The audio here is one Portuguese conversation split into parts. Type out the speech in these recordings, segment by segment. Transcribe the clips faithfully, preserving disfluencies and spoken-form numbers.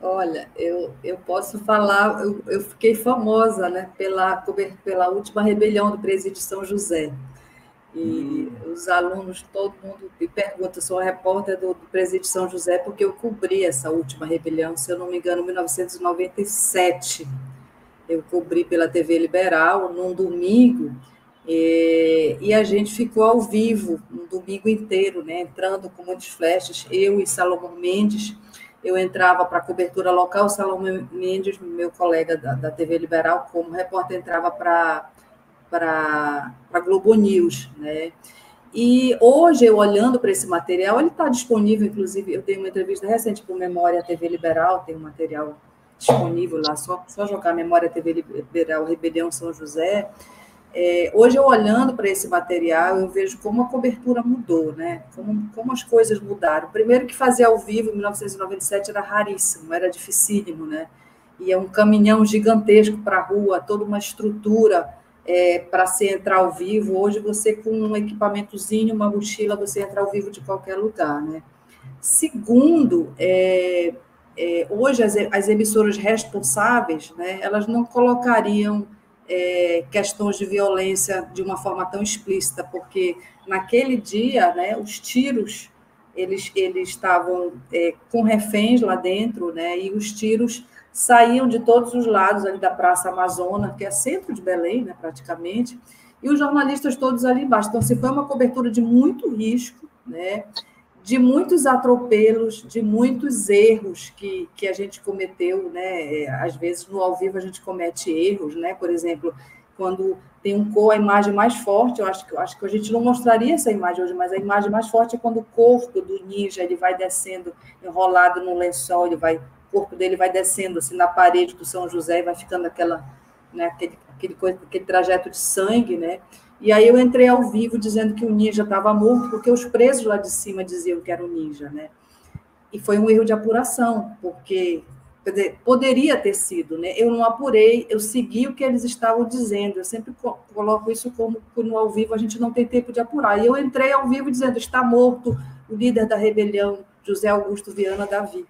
Olha, eu, eu posso falar, eu, eu fiquei famosa, né, pela, cober- pela última rebelião do Presídio São José. E Hum, os alunos, todo mundo me pergunta, eu sou a repórter do, do Presídio São José, porque eu cobri essa última rebelião, se eu não me engano, em mil novecentos e noventa e sete. Eu cobri pela T V Liberal num domingo, e, e a gente ficou ao vivo um domingo inteiro, né, entrando com muitos flashes, eu e Salomão Mendes. Eu entrava para a cobertura local, o Salomão Mendes, meu colega da, da T V Liberal, como repórter, entrava para para a Globo News, né? E hoje, eu olhando para esse material, ele está disponível, inclusive, eu tenho uma entrevista recente para o Memória T V Liberal, tem um material disponível lá, só, só jogar Memória T V Liberal, Rebelião São José. É, hoje, eu olhando para esse material, eu vejo como a cobertura mudou, né? Como, como as coisas mudaram. Primeiro que fazer ao vivo, em mil novecentos e noventa e sete, era raríssimo, era dificílimo, né? Ia um caminhão gigantesco para a rua, toda uma estrutura é, para se entrar ao vivo. Hoje, você com um equipamentozinho, uma mochila, você entra ao vivo de qualquer lugar, né? Segundo, é, é, hoje as, as emissoras responsáveis, né, elas não colocariam é, questões de violência de uma forma tão explícita, porque naquele dia, né, os tiros eles, eles estavam é, com reféns lá dentro, né, e os tiros saíam de todos os lados ali da Praça Amazônia, que é centro de Belém, né, praticamente, e os jornalistas todos ali embaixo. Então, se foi uma cobertura de muito risco, né, de muitos atropelos, de muitos erros que, que a gente cometeu, né? Às vezes no ao vivo a gente comete erros, né? Por exemplo, quando tem um cor, a imagem mais forte, eu acho que eu acho que a gente não mostraria essa imagem hoje, mas a imagem mais forte é quando o corpo do ninja ele vai descendo enrolado no lençol, ele vai, o corpo dele vai descendo assim na parede do São José e vai ficando aquela, né? Aquele, aquele, coisa, aquele trajeto de sangue, né? E aí eu entrei ao vivo dizendo que o ninja estava morto, porque os presos lá de cima diziam que era o ninja, né? E foi um erro de apuração, porque quer dizer, poderia ter sido, né? Eu não apurei, eu segui o que eles estavam dizendo. Eu sempre coloco isso como no ao vivo a gente não tem tempo de apurar. E eu entrei ao vivo dizendo: está morto o líder da rebelião, José Augusto Viana Davi.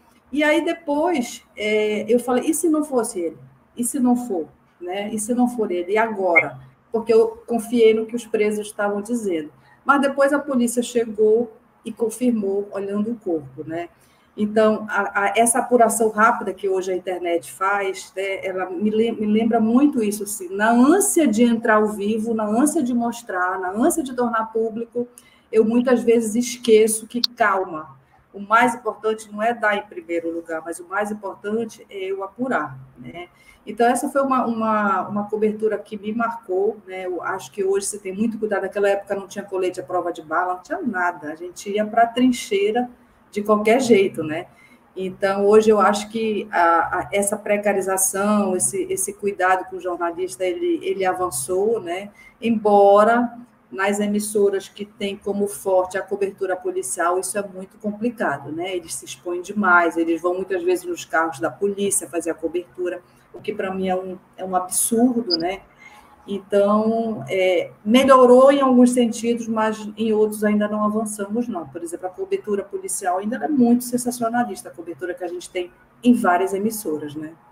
E aí depois é, eu falei: e se não fosse ele? E se não for? Né? E se não for ele? E agora? Porque eu confiei no que os presos estavam dizendo. Mas depois a polícia chegou e confirmou, olhando o corpo, né? Então, a, a, essa apuração rápida que hoje a internet faz, né, ela me, me lembra muito isso, assim, na ânsia de entrar ao vivo, na ânsia de mostrar, na ânsia de tornar público, eu muitas vezes esqueço que, calma, o mais importante não é dar em primeiro lugar, mas o mais importante é eu apurar, né? Então, essa foi uma, uma, uma cobertura que me marcou, né? Eu acho que hoje você tem muito cuidado. Naquela época não tinha colete à prova de bala, não tinha nada. A gente ia para a trincheira de qualquer jeito, né? Então, hoje eu acho que a, a, essa precarização, esse, esse cuidado com o jornalista, ele, ele avançou, né? Embora nas emissoras que têm como forte a cobertura policial, isso é muito complicado, né? Eles se expõem demais, eles vão muitas vezes nos carros da polícia fazer a cobertura, o que para mim é um, é um absurdo, né? Então, é, melhorou em alguns sentidos, mas em outros ainda não avançamos, não. Por exemplo, a cobertura policial ainda é muito sensacionalista, a cobertura que a gente tem em várias emissoras, né?